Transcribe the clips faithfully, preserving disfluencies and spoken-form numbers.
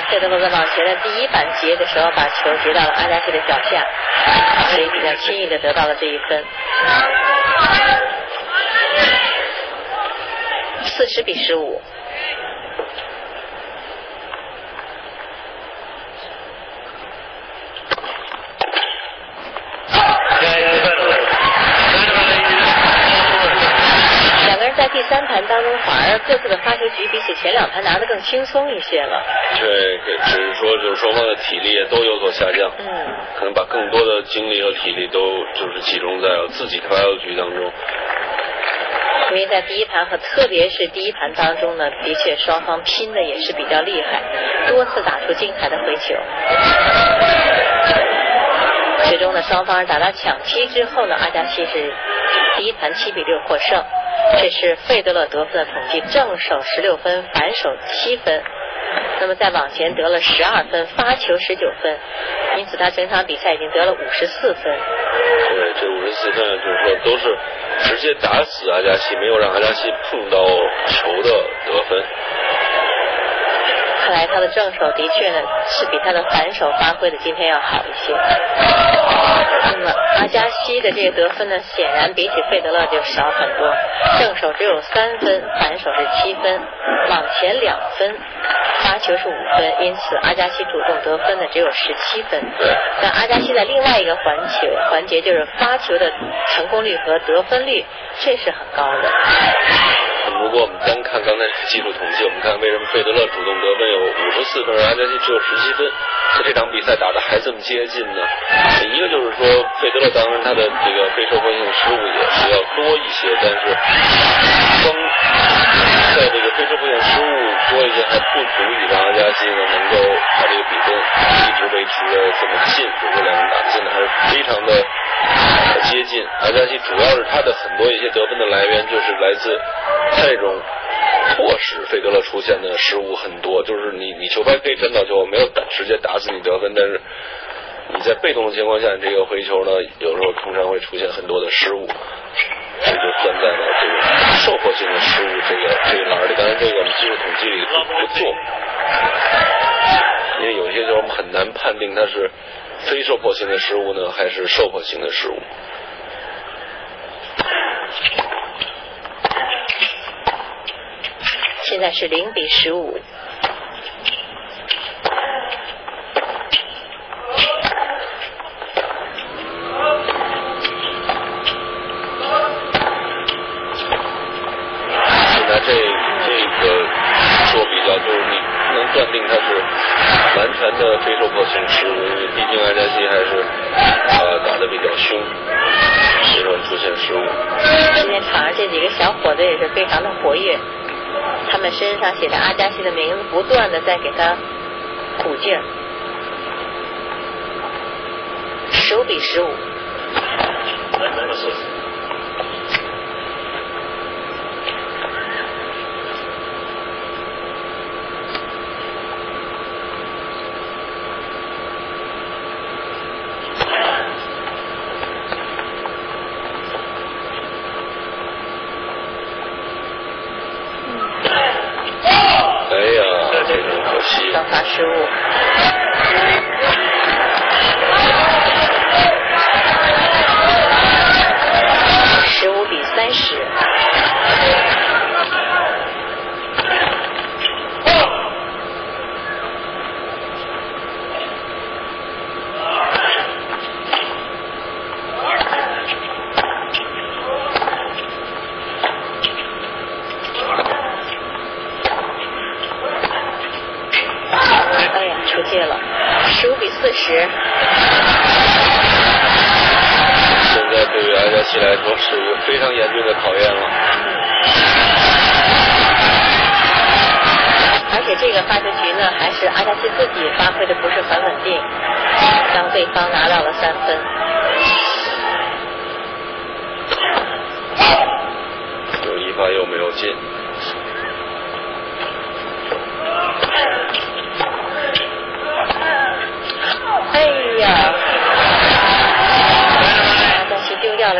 费德勒在网前的第一板截的时候，把球截到了阿加西的脚下，所以比较轻易的得到了这一分。四十比十五。在第三盘当中，反而各自的发球局比起前两盘拿得更轻松一些了。 对，只是说就是双方的体力也都有所下降， 嗯， 可能把更多的精力和体力都就是集中在了自己的发球局当中。 因为在第一盘和特别是第一盘当中呢，的确双方拼的也是比较厉害，多次打出精彩的回球。最终呢，双方打到抢七之后呢，阿加西是第一盘七比六获胜。这是费德勒得分的统计，正手十六分，反手七分。那么在往前得了十二分，发球十九分，因此他整场比赛已经得了五十四分。 对，这五十四分就是说都是直接打死阿加西，没有让阿加西碰到球的得分。 看来他的正手的确呢是比他的反手发挥的今天要好一些。那么阿加西的这个得分呢，显然比起费德勒就少很多，正手只有三分，反手是七分，往前两分，发球是五分，因此阿加西主动得分呢只有十七分。但阿加西在另外一个环球环节就是发球的成功率和得分率，这是很高的。 如果我们单看刚才技术统计，我们看为什么费德勒主动得分有五十四分，而阿加西只有十七分，在这场比赛打得还这么接近呢？一个就是说费德勒当然他的这个非受迫性失误也是要多一些，但是光在这个非受迫性失误多一些还不足以让阿加西呢能够把这个比分一直维持的这么近，就是说两人打的现在还是非常的接近。阿加西主要是他的很多一些得分的来源就是来自他这种迫使费德勒出现的失误很多，就是你你球拍可以站到球，没有打直接打死你得分，但是你在被动的情况下，这个回球呢有时候通常会出现很多的失误，这就算在了这个受迫性的失误这个这一栏里。当然这个我们技术统计里不做，因为有些球我们很难判定它是非受迫性的失误呢还是受迫性的失误。 现在是零比十五。 现在这这个做比较，就是你不能断定它是完全的非受迫性失误，因为毕竟阿加西还是呃打得比较凶，所以说出现失误。 今天场上这几个小伙子也是非常的活跃。他们身上写着阿加西的名字，不断的在给他鼓劲儿。十五比十五。双发失误。十五比三十。出界了，十五比四十。 现在对于阿加西来说是一个非常严峻的考验了。 而且这个发球局呢，还是阿加西自己发挥的不是很稳定，让对方拿到了三分。 有一发又没有进。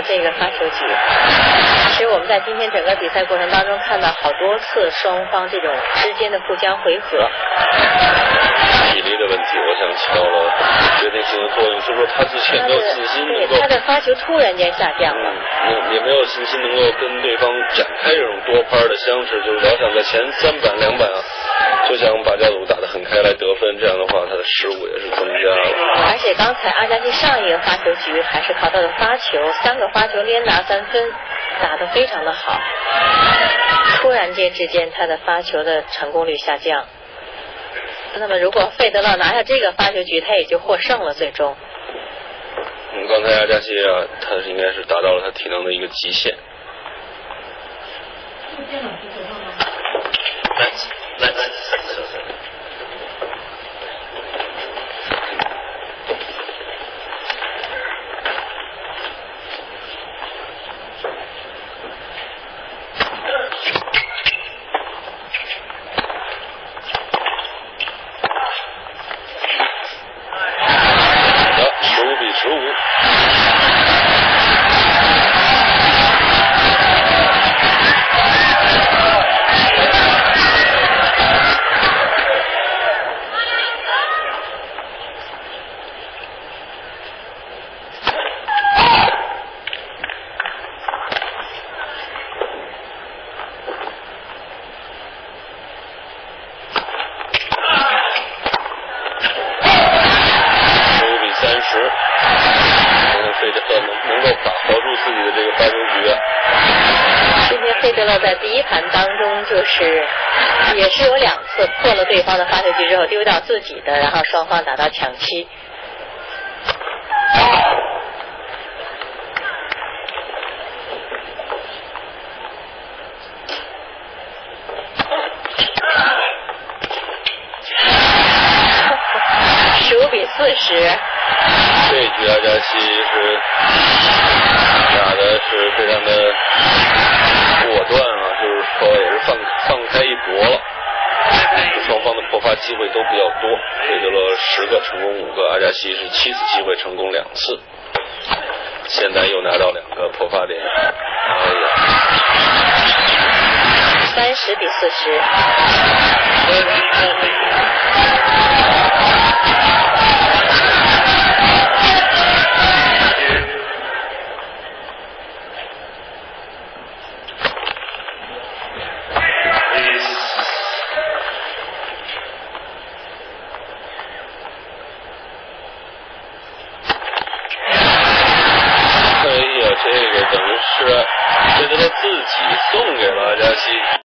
这个发球局。其实我们在今天整个比赛过程当中看到好多次双方这种之间的互相回合。 体力的问题，我想起到了决定性的作用，是不是他之前没有信心能够？ 他的发球突然间下降了， 嗯，也没有信心能够跟对方展开这种多拍的相持，就是老想在前三板两板啊，就想把角度打得很开来得分，这样的话他的失误也是增加了。 而且刚才阿加西上一个发球局还是靠他的发球，三个发球连拿三分，打得非常的好。突然间之间，他的发球的成功率下降。那么如果费德勒拿下这个发球局，他也就获胜了最终。 嗯，刚才阿加西啊，他是应该是达到了他体能的一个极限。 来来来， 在第一盘当中，就是也是有两次破了对方的发球局之后丢掉自己的，然后双方打到抢七。十五比四十。 这一局阿加西是打的是非常的果断啊，就是说也是放放开一搏了。双方的破发机会都比较多，费德勒十个成功五个，阿加西是七次机会成功两次，现在又拿到两个破发点。哎呀， 三十比四十。